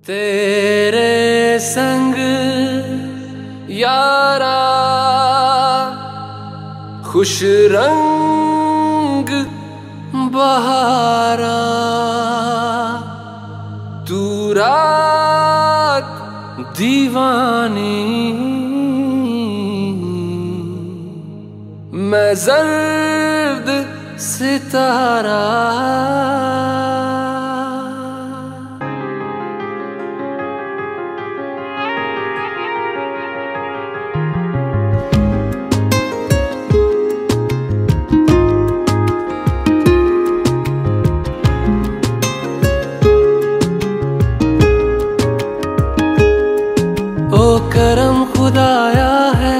तेरे संग यारा खुश रंग बहारा, तू रात दीवानी, मैं जर्द सितारा। ओ करम खुदाया है,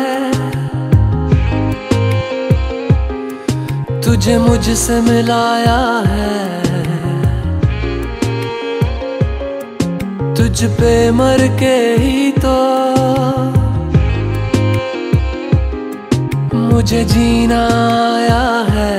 तुझे मुझसे मिलाया है। तुझ पे मर के ही तो मुझे जीना आया है।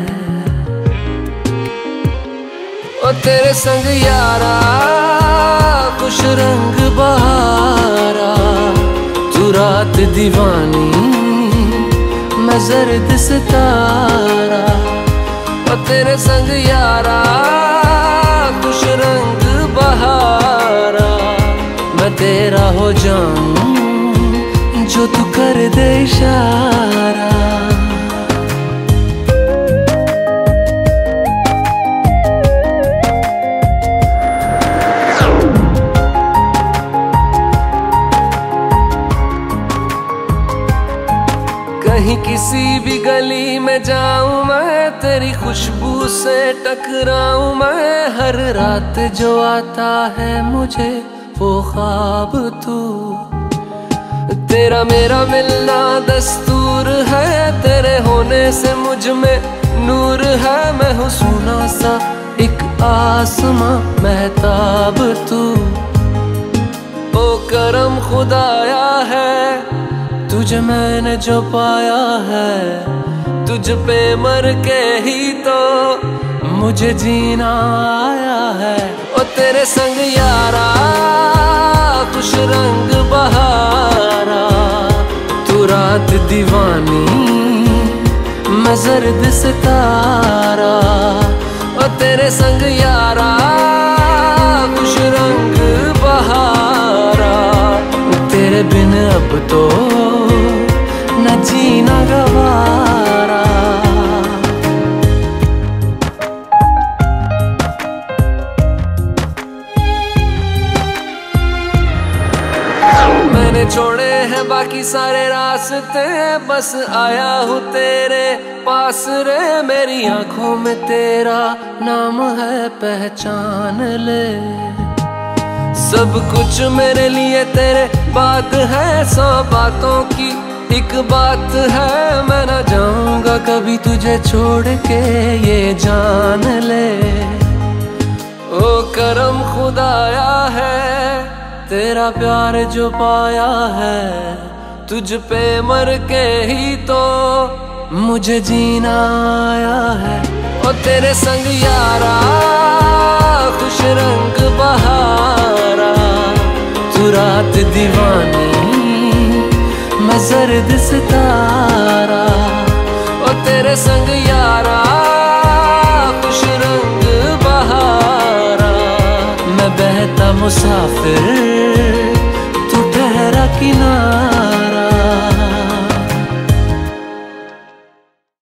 ओ तेरे संग यारा खुश रंग बहारा, तू रात दीवानी, मैं जर्द सितारा। और तेरे संग यारा खुश रंग बहारा, मैं तेरा हो जाऊं जो तू कर दे इशारा। कहीं किसी भी गली में जाऊं मैं, तेरी खुशबू से टकराऊं मैं। हर रात जो आता है मुझे वो ख्वाब तू, तेरा मेरा मिलना दस्तूर है। तेरे होने से मुझ में नूर है, मैं हूँ सोना सा एक आसमां महताब तू। ओ करम खुदाया है, तुझे मैंने जो पाया है। तुझ पे मर के ही तो मुझे जीना आया है। ओ तेरे संग यारा खुश रंग बहारा, तू रात दीवानी, मैं जर्द सितारा। ओ तेरे संग यारा खुश रंग बहारा, तेरे बिन अब तो न जीना गवारा। मैंने छोड़े हैं बाकी सारे रास्ते, बस आया हूँ तेरे पास रे। मेरी आंखों में तेरा नाम है, पहचान ले। सब कुछ मेरे लिए तेरे बात है, 100 बातों की एक बात है। मैं ना जाऊंगा कभी तुझे छोड़ के, ये जान ले। ओ करम खुदाया है, तेरा प्यार जो पाया है। तुझ पे मर के ही तो मुझे जीना आया है। ओ तेरे संग यारा खुश रंग बहारा, तू रात दीवानी, मैं जर्द सितारा। ओ तेरे संग यारा खुश रंग बहारा, मैं बहता मुसाफिर,